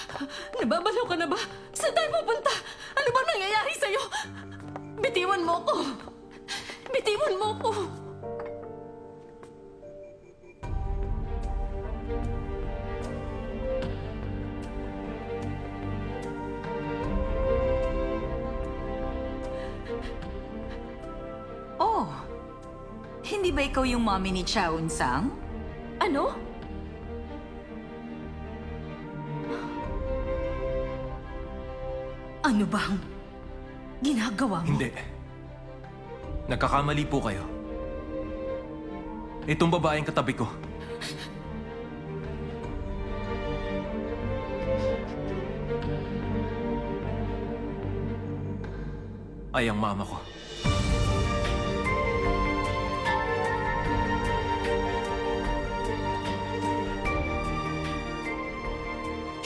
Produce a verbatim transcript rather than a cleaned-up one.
Nababalaw ka na ba? Saan tayo pupunta? Ano ba nangyayari sa'yo? Bitiwan mo ko! Bitiwan mo ko! Oh, hindi ba ikaw yung mommy ni Chaun-sang? Ano? Ano bang ginagawa mo? Hindi. Nagkakamali po kayo. Itong babaeng katabi ko. Ay ang mama ko.